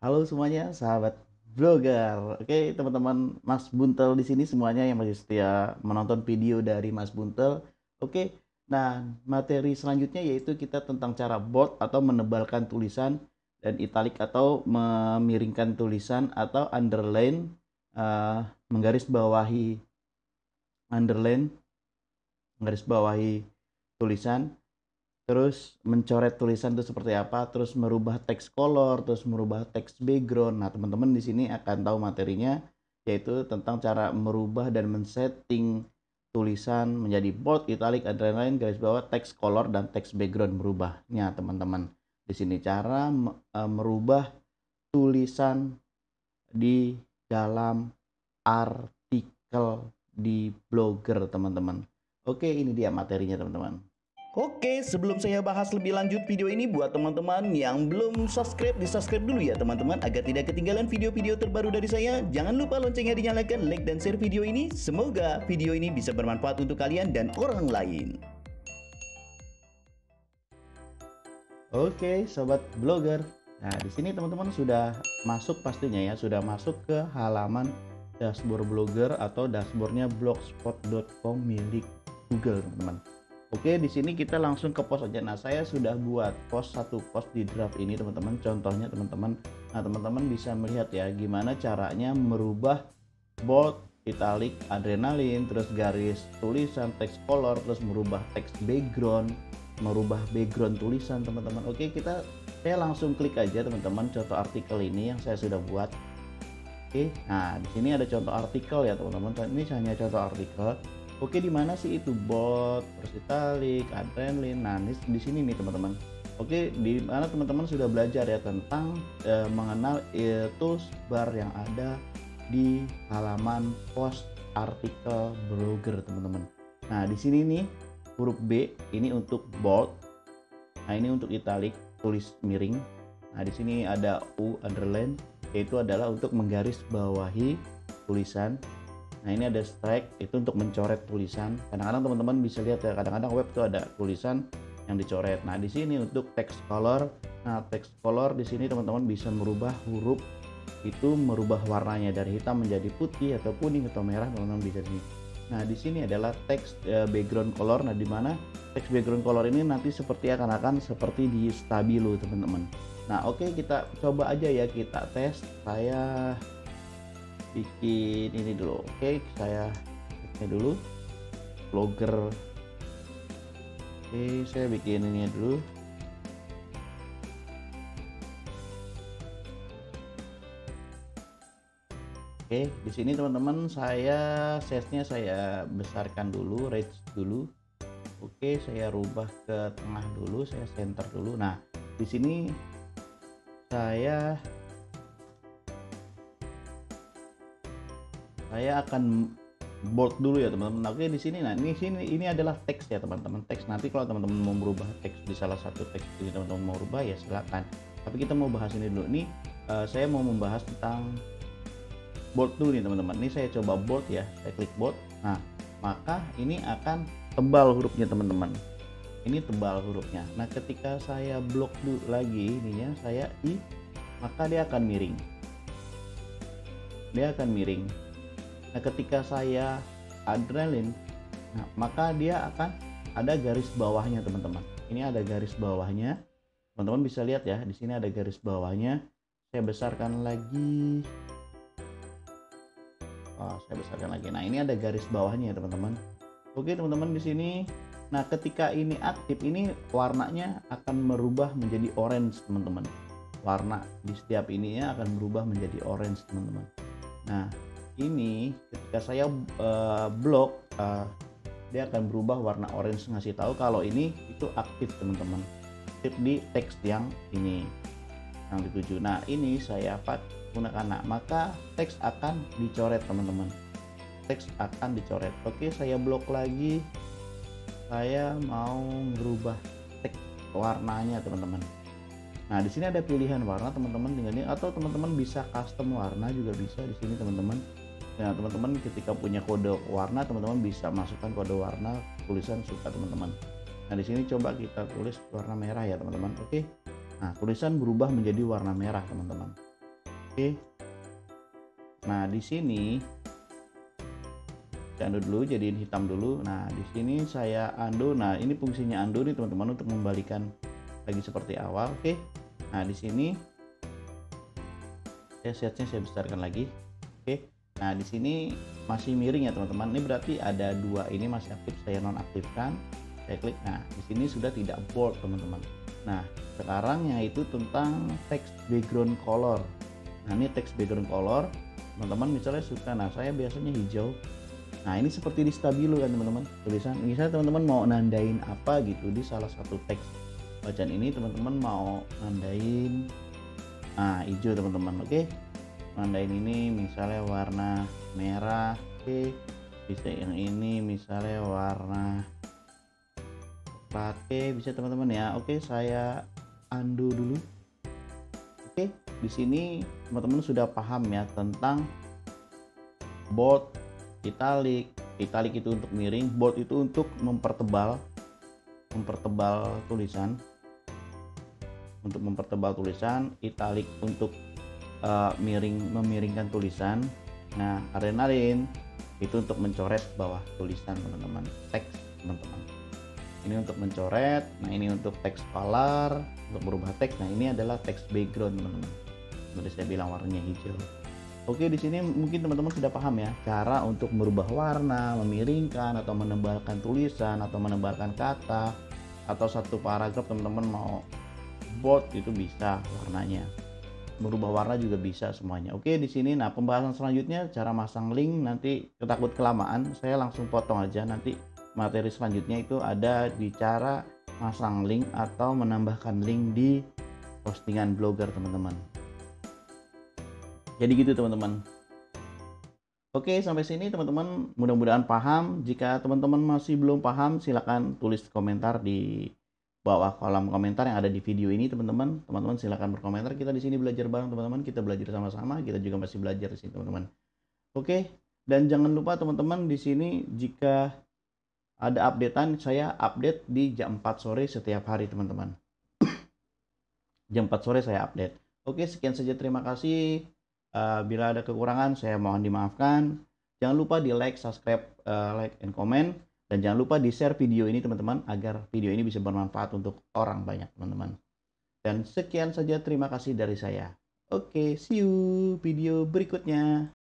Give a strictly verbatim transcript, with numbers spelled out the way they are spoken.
Halo semuanya, sahabat blogger. Oke, teman-teman Mas Buntel di sini semuanya yang masih setia menonton video dari Mas Buntel. Oke, nah materi selanjutnya yaitu kita tentang cara bold atau menebalkan tulisan dan italic atau memiringkan tulisan atau underline, uh, menggaris bawahi underline, menggaris bawahi tulisan. Terus mencoret tulisan itu seperti apa, terus merubah teks color, terus merubah teks background. Nah, teman-teman di sini akan tahu materinya, yaitu tentang cara merubah dan men-setting tulisan menjadi bold, italic, underline, garis bawah, teks color dan teks background merubahnya, teman-teman. Di sini cara uh, merubah tulisan di dalam artikel di Blogger, teman-teman. Oke, ini dia materinya, teman-teman. Oke, sebelum saya bahas lebih lanjut video ini, buat teman-teman yang belum subscribe, di subscribe dulu ya teman-teman, agar tidak ketinggalan video-video terbaru dari saya. Jangan lupa loncengnya dinyalakan, like dan share video ini. Semoga video ini bisa bermanfaat untuk kalian dan orang lain. Oke, sobat blogger. Nah, di sini teman-teman sudah masuk pastinya ya, sudah masuk ke halaman dashboard blogger atau dashboardnya blogspot dot com milik Google, teman-teman. Oke, di sini kita langsung ke post aja. Nah, saya sudah buat post satu post di draft ini, teman-teman. Contohnya, teman-teman. Nah, teman-teman bisa melihat ya gimana caranya merubah bold, italic, adrenalin, terus garis tulisan, teks color, terus merubah teks background, merubah background tulisan, teman-teman. Oke, kita saya langsung klik aja, teman-teman, contoh artikel ini yang saya sudah buat. Oke, nah di sini ada contoh artikel ya, teman-teman. Ini hanya contoh artikel. Oke, di mana sih itu bold, terus italic, adrenalin. Nah, di, di sini nih teman-teman. Oke, di mana teman-teman sudah belajar ya tentang e, mengenal e, tools bar yang ada di halaman post artikel blogger, teman-teman. Nah, di sini nih huruf B ini untuk bold. Nah, ini untuk italic, tulis miring. Nah, di sini ada U underline, yaitu adalah untuk menggaris bawahi tulisan. Nah, ini ada strike, itu untuk mencoret tulisan. Kadang-kadang teman-teman bisa lihat ya, kadang-kadang web itu ada tulisan yang dicoret. Nah, di sini untuk text color. Nah, text color di sini teman-teman bisa merubah huruf itu, merubah warnanya dari hitam menjadi putih atau kuning atau merah, teman-teman bisa sini. Nah, di sini adalah text background color. Nah, di mana text background color ini nanti seperti akan-akan seperti di Stabilo, teman-teman. Nah, oke, kita coba aja ya, kita tes. Saya bikin ini dulu. Oke, saya ini dulu blogger. Oke, saya bikin ini dulu. Oke, di sini teman-teman saya size-nya saya besarkan dulu, range dulu. Oke, saya rubah ke tengah dulu, saya center dulu. Nah, di sini saya saya akan bold dulu ya teman-teman. Oke, di sini nah ini sini ini adalah teks ya teman-teman. Teks, nanti kalau teman-teman mau merubah teks di salah satu teks ini, teman-teman mau rubah ya silakan. Tapi kita mau bahas ini dulu nih. Uh, saya mau membahas tentang bold dulu nih teman-teman. Ini saya coba bold ya. Saya klik bold. Nah, maka ini akan tebal hurufnya teman-teman. Ini tebal hurufnya. Nah, ketika saya blok dulu lagi ininya, saya i, maka dia akan miring. Dia akan miring. Nah, ketika saya adrenalin, nah, maka dia akan ada garis bawahnya, teman-teman. Ini ada garis bawahnya. Teman-teman bisa lihat ya, di sini ada garis bawahnya. Saya besarkan lagi. Oh, saya besarkan lagi. Nah, ini ada garis bawahnya ya, teman-teman. Oke, teman-teman di sini. Nah, ketika ini aktif, ini warnanya akan merubah menjadi orange, teman-teman. Warna di setiap ininya akan berubah menjadi orange, teman-teman. Nah, ini ketika saya uh, blok uh, dia akan berubah warna orange, ngasih tahu kalau ini itu aktif, teman-teman. Aktif di teks yang ini yang dituju. Nah, ini saya gunakan. Nah, maka teks akan dicoret, teman-teman. Teks akan dicoret. Oke, saya blok lagi. Saya mau merubah teks warnanya, teman-teman. Nah, di sini ada pilihan warna, teman-teman, dengan ini, atau teman-teman bisa custom warna juga bisa di sini, teman-teman. Nah, teman-teman ketika punya kode warna, teman-teman bisa masukkan kode warna tulisan suka teman-teman. Nah, di sini coba kita tulis warna merah ya, teman-teman. Oke. Nah, tulisan berubah menjadi warna merah, teman-teman. Oke. Nah, di sini saya undo dulu, jadiin hitam dulu. Nah, di sini saya undo. Nah, ini fungsinya undo nih teman-teman, untuk membalikan lagi seperti awal. Oke. Nah, di sini saya setnya saya besarkan lagi. Oke. Nah, di sini masih miring ya teman-teman. Ini berarti ada dua ini masih aktif, saya nonaktifkan. Saya klik. Nah, di sini sudah tidak bold teman-teman. Nah, sekarang yaitu tentang text background color. Nah, ini text background color. Teman-teman misalnya suka, nah saya biasanya hijau. Nah, ini seperti di stabilo kan teman-teman, tulisan. Misalnya teman-teman mau nandain apa gitu di salah satu teks bacaan ini, teman-teman mau nandain nah hijau teman-teman. Oke, nandain ini misalnya warna merah. Oke, bisa yang ini misalnya warna coklat. Oke, bisa teman-teman ya. Oke, saya undo dulu. Oke, di sini teman-teman sudah paham ya tentang bold, italic. Italic itu untuk miring, bold itu untuk mempertebal mempertebal tulisan. Untuk mempertebal tulisan, italic untuk uh, miring memiringkan tulisan. Nah, adrenalin itu untuk mencoret bawah tulisan teman-teman, teks teman-teman. Ini untuk mencoret. Nah, ini untuk teks color, untuk berubah teks. Nah, ini adalah teks background teman-teman. Seperti saya bilang warnanya hijau. Oke, di sini mungkin teman-teman sudah paham ya cara untuk merubah warna, memiringkan atau menebalkan tulisan atau menebalkan kata, atau satu paragraf teman-teman mau bold itu bisa warnanya. Merubah warna juga bisa semuanya. Oke, di sini nah pembahasan selanjutnya cara masang link, nanti ketakut kelamaan, saya langsung potong aja. Nanti materi selanjutnya itu ada di cara masang link atau menambahkan link di postingan blogger teman-teman. Jadi gitu teman-teman. Oke, sampai sini teman-teman mudah-mudahan paham. Jika teman-teman masih belum paham, silakan tulis komentar di bawah kolom komentar yang ada di video ini teman-teman. Teman-teman silakan berkomentar. Kita di sini belajar bareng teman-teman. Kita belajar sama-sama. Kita juga masih belajar di sini teman-teman. Oke, dan jangan lupa teman-teman di sini jika ada updatean, saya update di jam empat sore setiap hari teman-teman. Jam empat sore saya update. Oke, sekian saja, terima kasih. Uh, bila ada kekurangan saya mohon dimaafkan. Jangan lupa di like, subscribe, uh, like, and comment. Dan jangan lupa di share video ini teman-teman, agar video ini bisa bermanfaat untuk orang banyak teman-teman. Dan sekian saja, terima kasih dari saya. Oke, see you video berikutnya.